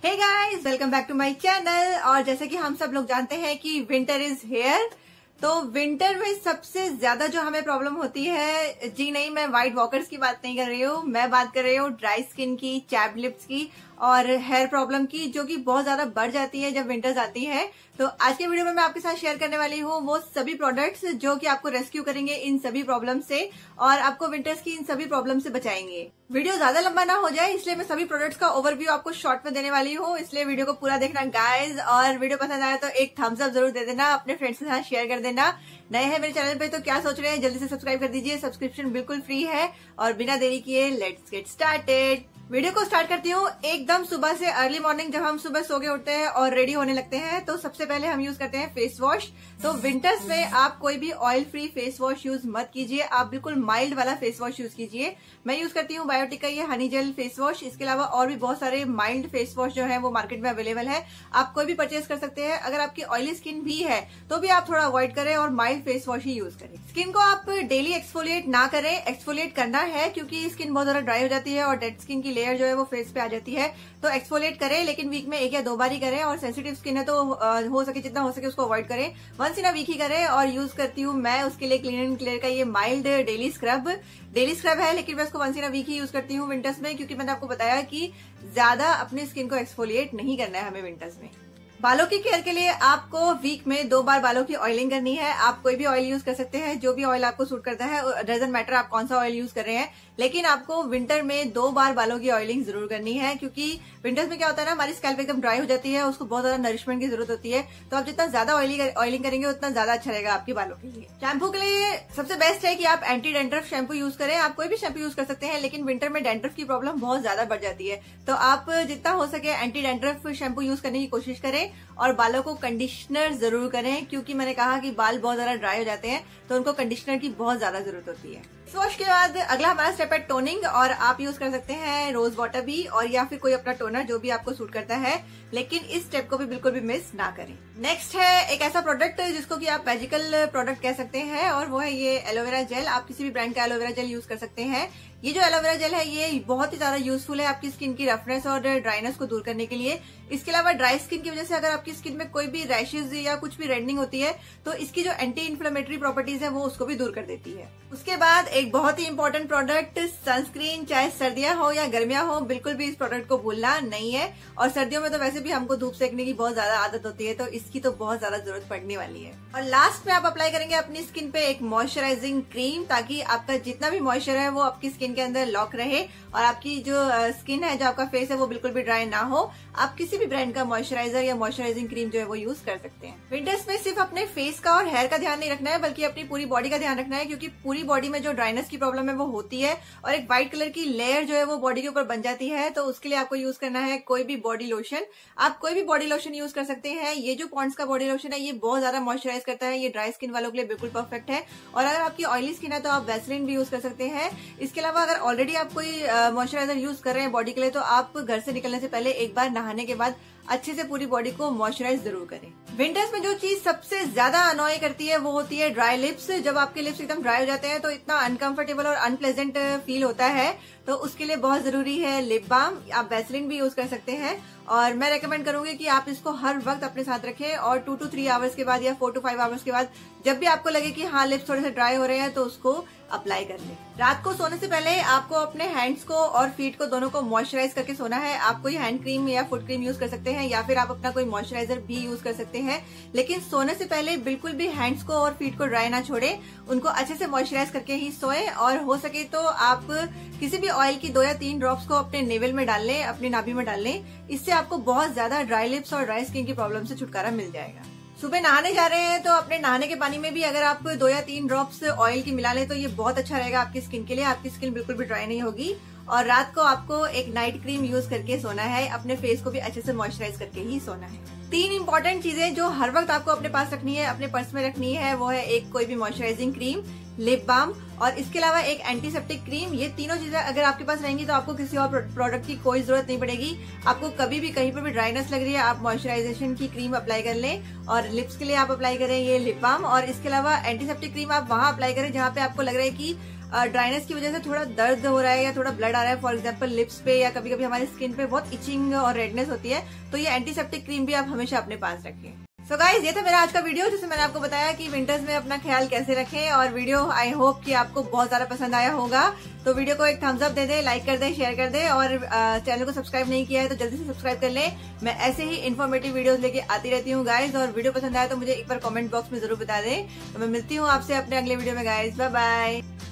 Hey guys, welcome back to my channel. और जैसे कि हम सब लोग जानते हैं कि विंटर इज हेयर, तो विंटर में सबसे ज्यादा जो हमें प्रॉब्लम होती है, जी नहीं, मैं व्हाइट वॉकर्स की बात नहीं कर रही हूँ, मैं बात कर रही हूँ ड्राई स्किन की, चैप लिप्स की और हेयर प्रॉब्लम की, जो कि बहुत ज्यादा बढ़ जाती है जब विंटर्स आती है। तो आज के वीडियो में मैं आपके साथ शेयर करने वाली हूँ वो सभी प्रोडक्ट्स जो कि आपको रेस्क्यू करेंगे इन सभी प्रॉब्लम से और आपको विंटर्स की इन सभी प्रॉब्लम से बचाएंगे। वीडियो ज्यादा लंबा ना हो जाए इसलिए मैं सभी प्रोडक्ट्स का ओवरव्यू आपको शॉर्ट में देने वाली हूँ, इसलिए वीडियो को पूरा देखना गाइज। और वीडियो पसंद आया तो एक थम्स अप जरूर दे देना, अपने फ्रेंड्स के साथ शेयर कर देना। नए हैं मेरे चैनल पे तो क्या सोच रहे हैं, जल्दी से सब्सक्राइब कर दीजिए, सब्सक्रिप्शन बिल्कुल फ्री है। और बिना देरी किए लेट्स गेट स्टार्टेड। वीडियो को स्टार्ट करती हूँ एकदम सुबह से, अर्ली मॉर्निंग जब हम सुबह सो के उठते हैं और रेडी होने लगते हैं तो सबसे पहले हम यूज करते हैं फेस वॉश। तो विंटर्स में आप कोई भी oil free face wash use मत कीजिए, आप बिल्कुल माइल्ड वाला फेस वॉश यूज कीजिए। मैं यूज करती हूँ बायोटिक का ये हनी जेल फेस वॉश। इसके अलावा और भी बहुत सारे माइल्ड फेस वॉश जो है वो मार्केट में अवेलेबल है, आप कोई भी परचेज कर सकते हैं। अगर आपकी ऑयली स्किन भी है तो भी आप थोड़ा अवॉइड करें और माइल्ड फेस वॉश ही यूज करें। स्किन को आप डेली एक्सफोलिएट ना करें, एक्सफोलिएट करना है क्योंकि स्किन बहुत ज्यादा ड्राई हो जाती है और डेड स्किन की लेयर जो है वो फेस पे आ जाती है। तो एक्सफोलिएट करें, लेकिन वीक में 1 या 2 बार ही करें। और सेंसिटिव स्किन है तो हो सके जितना हो सके उसको अवॉइड करें, वंस इन अ वीक ही करें। और यूज करती हूँ मैं उसके लिए क्लीन एंड क्लियर का ये माइल्ड डेली स्क्रब है, लेकिन मैं उसको वंस इन अ वीक ही यूज करती हूँ विंटर्स में, क्योंकि मैंने आपको बताया कि ज्यादा अपनी स्किन को एक्सफोलिएट नहीं करना है हमें विंटर्स में। बालों की केयर के लिए आपको वीक में 2 बार बालों की ऑयलिंग करनी है। आप कोई भी ऑयल यूज कर सकते हैं, जो भी ऑयल आपको सूट करता है, डजंट मैटर आप कौन सा ऑयल यूज कर रहे हैं, लेकिन आपको विंटर में 2 बार बालों की ऑयलिंग जरूर करनी है। क्योंकि विंटर्स में क्या होता है ना, हमारी स्कैल्प एकदम ड्राई हो जाती है, उसको बहुत ज्यादा नरिशमेंट की जरूरत होती है। तो आप जितना ज्यादा ऑयलिंग करेंगे उतना ज्यादा अच्छा रहेगा आपके बालों के लिए। शैम्पू के लिए सबसे बेस्ट है कि आप एंटी डेंड्रफ शैम्पू यूज करें। आप कोई भी शैम्पू यूज कर सकते हैं, लेकिन विंटर में डेंड्रफ की प्रॉब्लम बहुत ज्यादा बढ़ जाती है। तो आप जितना हो सके एंटी डेंड्रफ शैम्पू यूज करने की कोशिश करें और बालों को कंडीशनर जरूर करें, क्योंकि मैंने कहा कि बाल बहुत ज्यादा ड्राई हो जाते हैं तो उनको कंडीशनर की बहुत ज्यादा जरूरत होती है। फेस वॉश के बाद अगला हमारा स्टेप है टोनिंग, और आप यूज कर सकते हैं रोज वाटर भी और या फिर कोई अपना टोनर जो भी आपको सूट करता है, लेकिन इस स्टेप को भी बिल्कुल भी मिस ना करें। नेक्स्ट है एक ऐसा प्रोडक्ट जिसको कि आप मैजिकल प्रोडक्ट कह सकते हैं, और वो है ये एलोवेरा जेल। आप किसी भी ब्रांड का एलोवेरा जेल यूज कर सकते हैं। ये जो एलोवेरा जेल है ये बहुत ही ज्यादा यूजफुल है आपकी स्किन की रफनेस और ड्राइनेस को दूर करने के लिए। इसके अलावा ड्राई स्किन की वजह से अगर आपकी स्किन में कोई भी रैशेज या कुछ भी रेडनिंग होती है तो इसकी जो एंटी इन्फ्लेमेटरी प्रॉपर्टीज है वो उसको भी दूर कर देती है। उसके बाद एक बहुत ही इंपॉर्टेंट प्रोडक्ट सनस्क्रीन, चाहे सर्दियां हो या गर्मियां हो, बिल्कुल भी इस प्रोडक्ट को भूलना नहीं है। और सर्दियों में तो वैसे भी हमको धूप सेकने की बहुत ज्यादा आदत होती है, तो इसकी तो बहुत ज्यादा जरूरत पड़ने वाली है। और लास्ट में आप अप्लाई करेंगे अपनी स्किन पे एक मॉइस्चराइजिंग क्रीम, ताकि आपका जितना भी मॉइस्चर है वो आपकी स्किन के अंदर लॉक रहे और आपकी जो स्किन है, जो आपका फेस है, वो बिल्कुल भी ड्राई ना हो। आप किसी भी ब्रांड का मॉइस्चराइजर या मॉइस्चराइजिंग क्रीम जो है वो यूज कर सकते हैं। विंटर्स में सिर्फ अपने फेस का और हेयर का ध्यान नहीं रखना है, बल्कि अपनी पूरी बॉडी का ध्यान रखना है, क्योंकि पूरी बॉडी में जो ड्राइनेस की प्रॉब्लम है वो होती है और एक व्हाइट कलर की लेयर जो है वो बॉडी के ऊपर बन जाती है। तो उसके लिए आपको यूज करना है कोई भी बॉडी लोशन। आप कोई भी बॉडी लोशन यूज कर सकते हैं। ये जो पॉन्ड्स का बॉडी लोशन है ये बहुत ज्यादा मॉइस्चराइज करता है, ये ड्राई स्किन वालों के लिए बिल्कुल परफेक्ट है। और अगर आपकी ऑयली स्किन है तो आप वैसलीन भी यूज कर सकते हैं। इसके अलावा अगर ऑलरेडी आप कोई मॉइस्चराइजर यूज कर रहे हैं बॉडी के लिए, तो आप घर से निकलने से पहले एक बार नहाने के बाद अच्छे से पूरी बॉडी को मॉइस्चराइज जरूर करें। विंटर्स में जो चीज सबसे ज्यादा अनॉय करती है वो होती है ड्राई लिप्स। जब आपके लिप्स एकदम ड्राई हो जाते हैं तो इतना अनकंफर्टेबल और अनप्लेजेंट फील होता है, तो उसके लिए बहुत जरूरी है लिप बाम। आप वैसलीन भी यूज कर सकते हैं और मैं रेकमेंड करूंगी कि आप इसको हर वक्त अपने साथ रखें और 2 to 3 आवर्स के बाद या 4 to 5 आवर्स के बाद जब भी आपको लगे कि हाँ लिप्स थोड़े से ड्राई हो रहे हैं तो उसको अप्लाई कर लें। रात को सोने से पहले आपको अपने हैंड्स को और फीट को दोनों को मॉइस्चराइज करके सोना है। आप कोई हैंड क्रीम या फुट क्रीम यूज कर सकते हैं या फिर आप अपना कोई मॉइस्चराइजर भी यूज कर सकते हैं, लेकिन सोने से पहले बिल्कुल भी हैंड्स को और फीट को ड्राई ना छोड़े, उनको अच्छे से मॉइस्चराइज करके ही सोएं। और हो सके तो आप किसी भी ऑयल की 2 या 3 ड्रॉप्स को अपने नेवल में डाल लें, अपनी नाभि में डाल लें। इससे आपको बहुत ज्यादा ड्राई लिप्स और ड्राई स्किन की प्रॉब्लम से छुटकारा मिल जाएगा। सुबह नहाने जा रहे हैं तो अपने नहाने के पानी में भी अगर आप 2 या 3 ड्रॉप्स ऑयल की मिला लें तो ये बहुत अच्छा रहेगा आपकी स्किन के लिए। आपकी स्किन बिल्कुल भी ड्राई नहीं होगी। और रात को आपको एक नाइट क्रीम यूज करके सोना है, अपने फेस को भी अच्छे से मॉइस्चराइज करके ही सोना है। 3 इंपॉर्टेंट चीजें जो हर वक्त आपको अपने पास रखनी है, अपने पर्स में रखनी है, वो है एक कोई भी मॉइस्चराइजिंग क्रीम, लिप बाम और इसके अलावा एक एंटीसेप्टिक क्रीम। ये तीनों चीजें अगर आपके पास रहेंगी तो आपको किसी और प्रोडक्ट की कोई जरूरत नहीं पड़ेगी। आपको कभी भी कहीं पर भी ड्राइनेस लग रही है, आप मॉइस्चराइजेशन की क्रीम अप्लाई कर लें और लिप्स के लिए आप अप्लाई करें ये लिप बाम। और इसके अलावा एंटीसेप्टिक क्रीम आप वहां अप्लाई करें जहां पे आपको लग रहा है कि ड्राइनेस की वजह से थोड़ा दर्द हो रहा है या थोड़ा ब्लड आ रहा है, फॉर एग्जाम्पल लिप्स पे या कभी कभी हमारी स्किन पे बहुत इचिंग और रेडनेस होती है, तो ये एंटीसेप्टिक क्रीम भी आप हमेशा अपने पास रखें। सो गाइज, ये था मेरा आज का वीडियो जिसमें मैंने आपको बताया कि विंटर्स में अपना ख्याल कैसे रखें, और वीडियो आई होप कि आपको बहुत ज्यादा पसंद आया होगा। तो वीडियो को एक थम्स अप दे दें, लाइक कर दें, शेयर कर दें, और चैनल को सब्सक्राइब नहीं किया है तो जल्दी से सब्सक्राइब कर लें। मैं ऐसे ही इन्फॉर्मेटिव वीडियोस लेके आती रहती हूँ गाइज, और वीडियो पसंद आया तो मुझे एक बार कमेंट बॉक्स में जरूर बता दें। तो मैं मिलती हूँ आपसे अपने अगले वीडियो में गाइज, बाय बाय।